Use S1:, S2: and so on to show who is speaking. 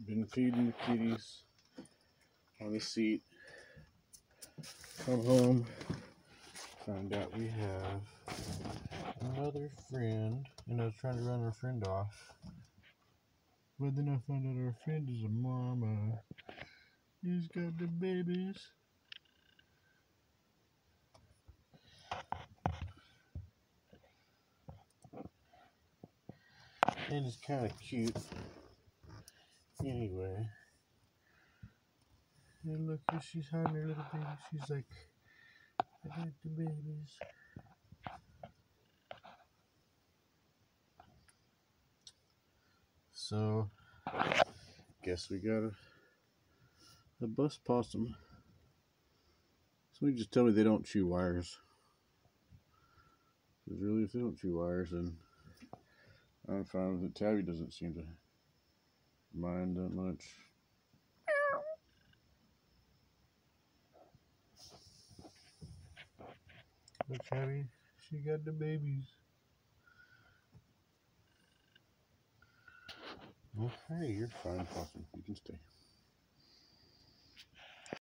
S1: Been feeding the kitties on the seat. Come home, found out we have another friend, and I was trying to run our friend off. But then I found out our friend is a mama. He's got the babies. And it's kind of cute. Anyway. And look, she's hiding her little baby. She's like, I got the babies. So, guess we got a bus possum. Somebody just tell me they don't chew wires. Because really, if they don't chew wires, then I'm fine with it. Tabby doesn't seem to mind that much. Look, Tabby, she got the babies. Okay, you're fine, possum. You can stay.